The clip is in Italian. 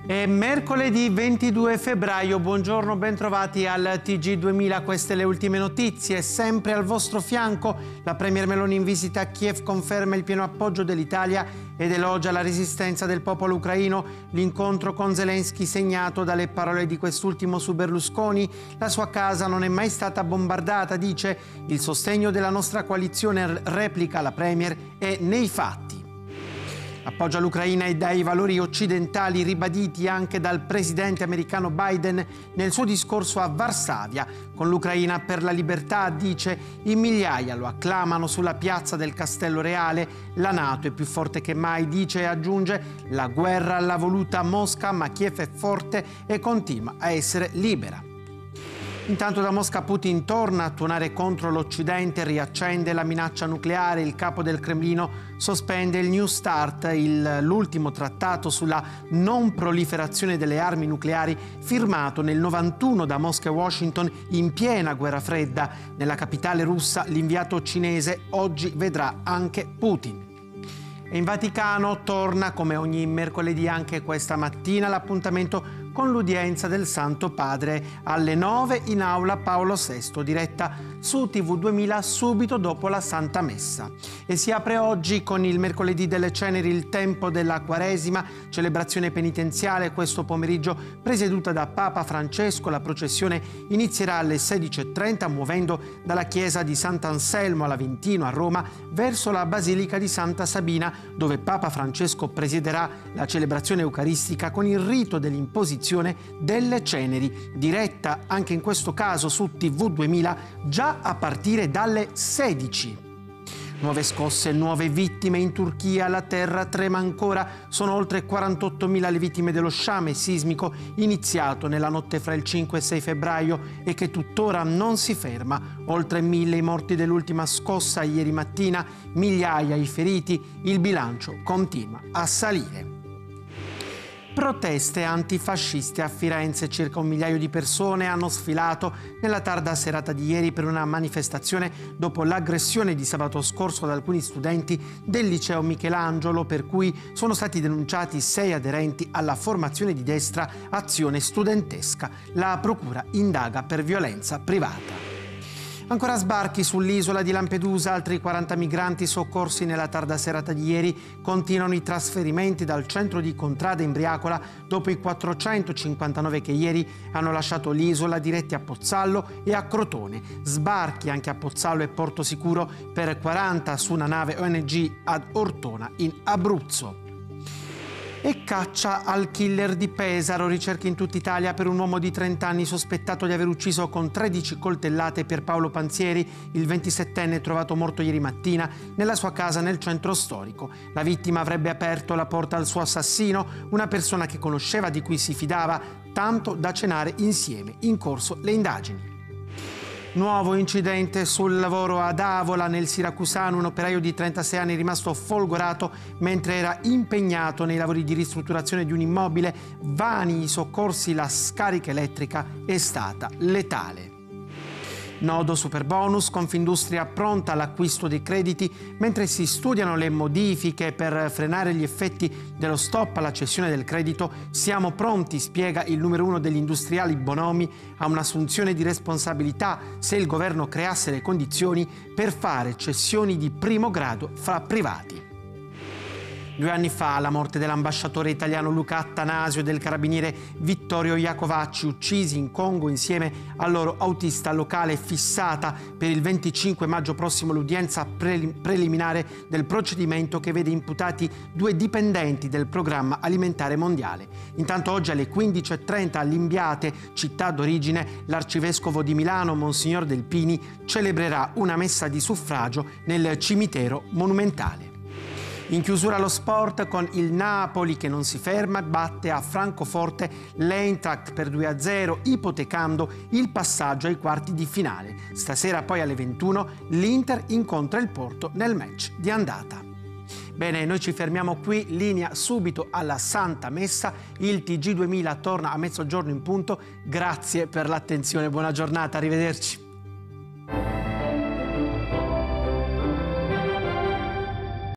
È mercoledì 22 febbraio, buongiorno, bentrovati al TG2000, queste le ultime notizie, sempre al vostro fianco. La Premier Meloni in visita a Kiev conferma il pieno appoggio dell'Italia ed elogia la resistenza del popolo ucraino. L'incontro con Zelensky segnato dalle parole di quest'ultimo su Berlusconi. La sua casa non è mai stata bombardata, dice. Il sostegno della nostra coalizione, replica la Premier, è nei fatti. Appoggio all'Ucraina e dai valori occidentali ribaditi anche dal presidente americano Biden nel suo discorso a Varsavia. Con l'Ucraina per la libertà, dice, in migliaia lo acclamano sulla piazza del Castello Reale. La NATO è più forte che mai, dice, e aggiunge, la guerra l'ha voluta Mosca, ma Kiev è forte e continua a essere libera. Intanto da Mosca Putin torna a tuonare contro l'Occidente, riaccende la minaccia nucleare, il capo del Cremlino sospende il New START, l'ultimo trattato sulla non proliferazione delle armi nucleari firmato nel 91 da Mosca e Washington in piena guerra fredda. Nella capitale russa l'inviato cinese oggi vedrà anche Putin. E in Vaticano torna come ogni mercoledì anche questa mattina l'appuntamento con l'udienza del Santo Padre alle 9 in aula Paolo VI, diretta su TV2000 subito dopo la Santa Messa. E si apre oggi con il mercoledì delle ceneri, il tempo della Quaresima, celebrazione penitenziale questo pomeriggio presieduta da Papa Francesco. La processione inizierà alle 16:30 muovendo dalla chiesa di Sant'Anselmo all'Aventino a Roma verso la Basilica di Santa Sabina, dove Papa Francesco presiederà la celebrazione eucaristica con il rito dell'imposizione delle ceneri, diretta anche in questo caso su TV2000 già a partire dalle 16. Nuove scosse, nuove vittime in Turchia, la terra trema ancora, sono oltre 48.000 le vittime dello sciame sismico iniziato nella notte fra il 5 e 6 febbraio e che tuttora non si ferma. Oltre 1.000 i morti dell'ultima scossa ieri mattina, migliaia i feriti, il bilancio continua a salire. Proteste antifasciste a Firenze. Circa 1 migliaio di persone hanno sfilato nella tarda serata di ieri per una manifestazione dopo l'aggressione di sabato scorso ad alcuni studenti del liceo Michelangelo, per cui sono stati denunciati 6 aderenti alla formazione di destra Azione Studentesca. La procura indaga per violenza privata. Ancora sbarchi sull'isola di Lampedusa, altri 40 migranti soccorsi nella tarda serata di ieri. Continuano i trasferimenti dal centro di Contrada Imbriacola dopo i 459 che ieri hanno lasciato l'isola diretti a Pozzallo e a Crotone. Sbarchi anche a Pozzallo e Porto Sicuro per 40 su una nave ONG ad Ortona in Abruzzo. E caccia al killer di Pesaro, ricerche in tutta Italia per un uomo di 30 anni sospettato di aver ucciso con 13 coltellate Pierpaolo Panzieri, il 27enne trovato morto ieri mattina nella sua casa nel centro storico. La vittima avrebbe aperto la porta al suo assassino, una persona che conosceva, di cui si fidava, tanto da cenare insieme. In corso le indagini. Nuovo incidente sul lavoro ad Avola, nel siracusano. Un operaio di 36 anni è rimasto folgorato mentre era impegnato nei lavori di ristrutturazione di un immobile. Vani i soccorsi, la scarica elettrica è stata letale. Nodo superbonus, Confindustria pronta all'acquisto dei crediti mentre si studiano le modifiche per frenare gli effetti dello stop alla cessione del credito. Siamo pronti, spiega il numero 1 degli industriali Bonomi, a un'assunzione di responsabilità se il governo creasse le condizioni per fare cessioni di primo grado fra privati. 2 anni fa la morte dell'ambasciatore italiano Luca Attanasio e del carabiniere Vittorio Iacovacci, uccisi in Congo insieme al loro autista locale. Fissata per il 25 maggio prossimo l'udienza preliminare del procedimento che vede imputati 2 dipendenti del Programma Alimentare Mondiale. Intanto oggi alle 15:30 a Limbiate, città d'origine, l'arcivescovo di Milano, Monsignor Delpini, celebrerà una messa di suffragio nel cimitero monumentale. In chiusura lo sport con il Napoli che non si ferma, batte a Francoforte l'Eintracht per 2-0, ipotecando il passaggio ai quarti di finale. Stasera poi alle 21 l'Inter incontra il Porto nel match di andata. Bene, noi ci fermiamo qui, linea subito alla Santa Messa. Il TG2000 torna a mezzogiorno in punto. Grazie per l'attenzione, buona giornata, arrivederci.